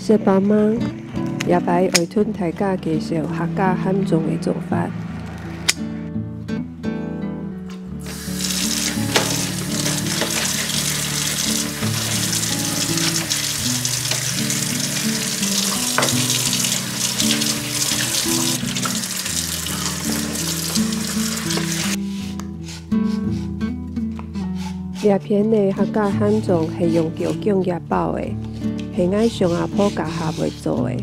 谢帮忙，也摆海豚大家介绍客家汉种的做法。叶片的客家汉种是用桥茎叶包的，是爱上下坡夹下袂做的。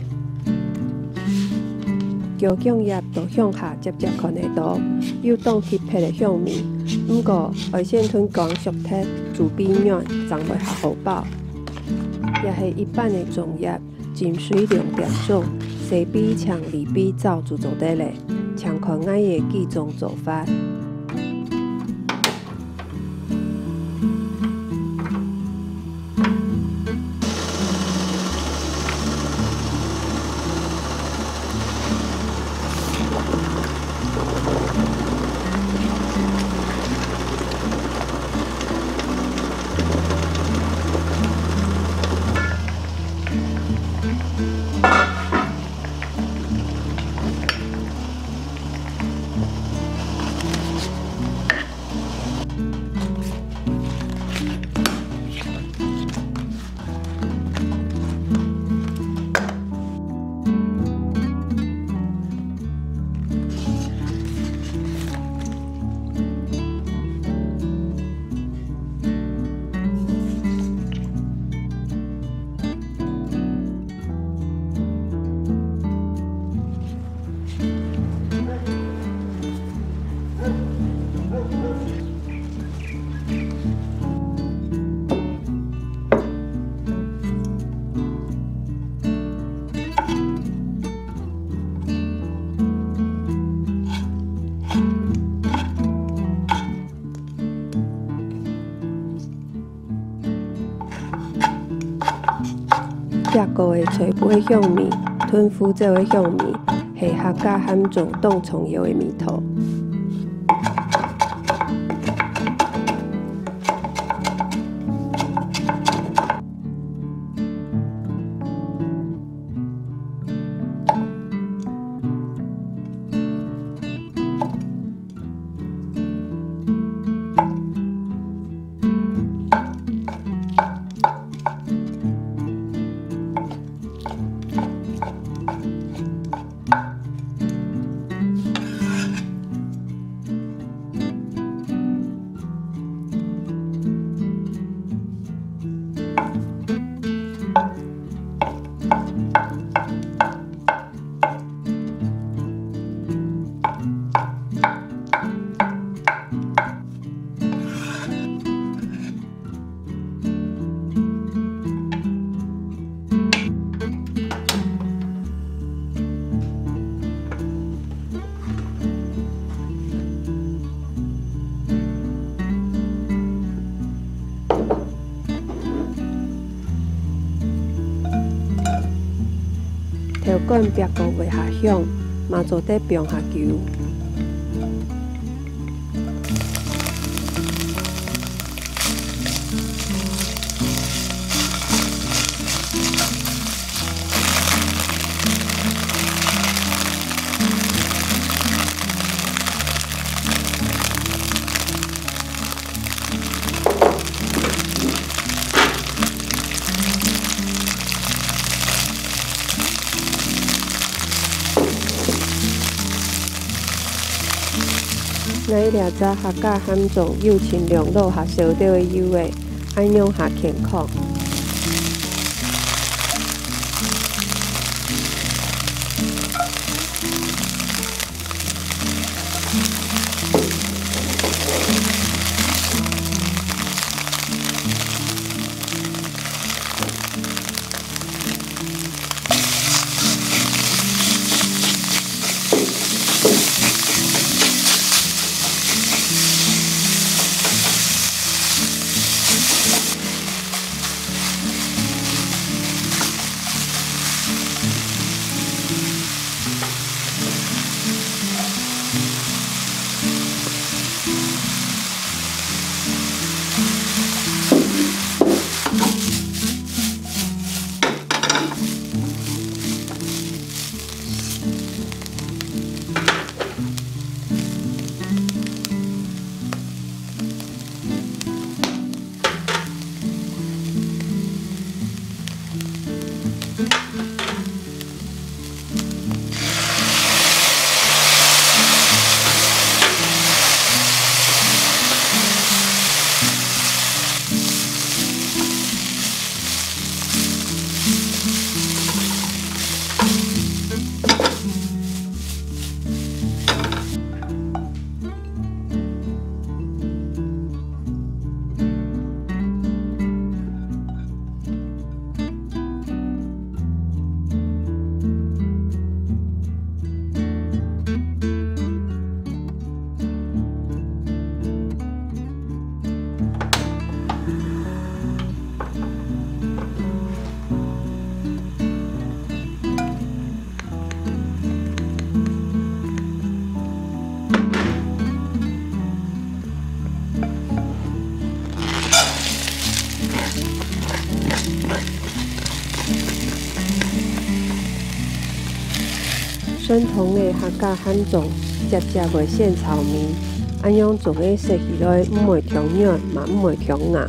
桥茎叶都向下接可能到，有当铁皮的香味。不过海鲜豚光熟铁，煮比软，长袂下好饱。也是一般的种叶，浸水2.钟，西比呛2比走就做得嘞，像看爱的几种做法。热锅的炊杯的香味，豚腐椒的香味，是客家汉种冻葱油的味道。条管别个袂下响，嘛做得并下球。来抓只客家汉种又清凉落下烧掉的油的，爱用下健康。 生酮的客家汉粽，接袂显稠面，按样做个食起来，唔会强软，嘛唔会强硬。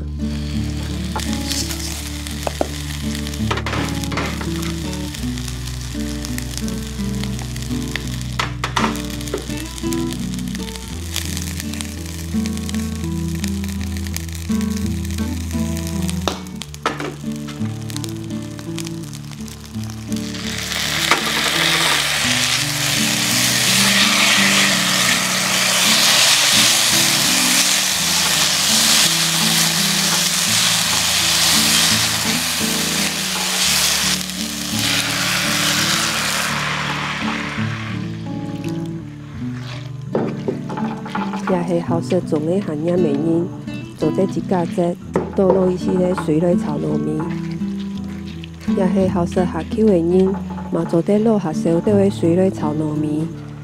也是好食种的含盐原因，做得一家节，倒落去是咧水里炒糯米，也是好食下口的原因，嘛做得落下烧倒的水里炒糯米。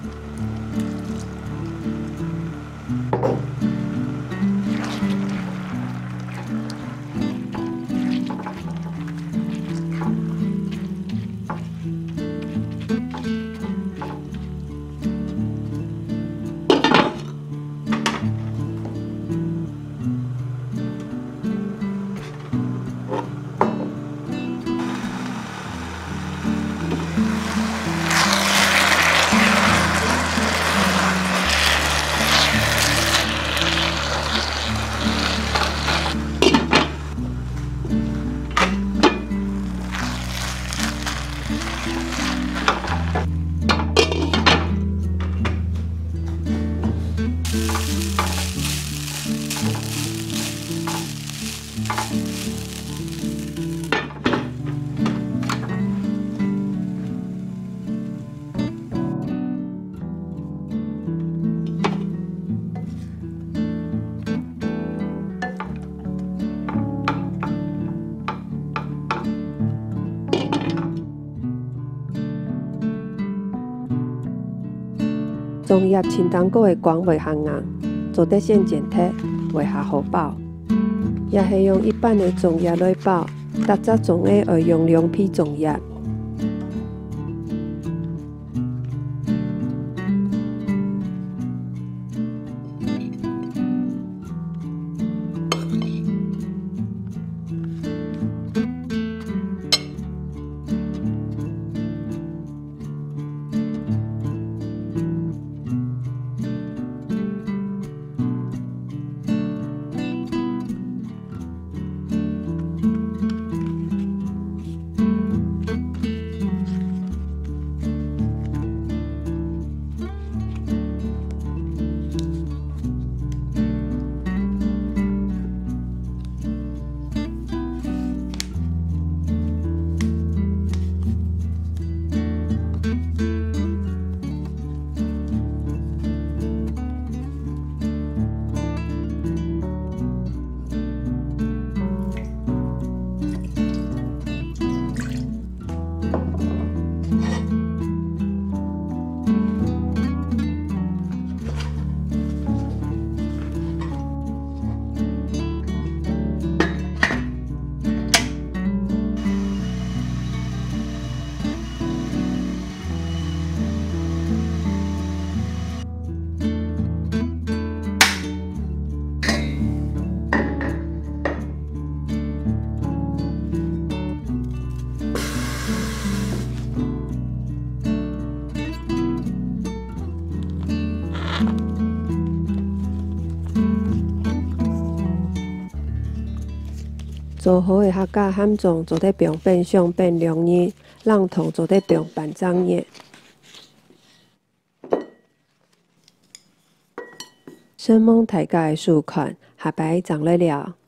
粽叶青冬果的光袂烘硬，做得现剪体，袂下好包。也是用一般的粽叶来包，搭只粽的会用2批粽叶。做好的客家汉粽做得不用变相变容易，浪头做得不用办张页。生猛大家的数款，下摆长了了。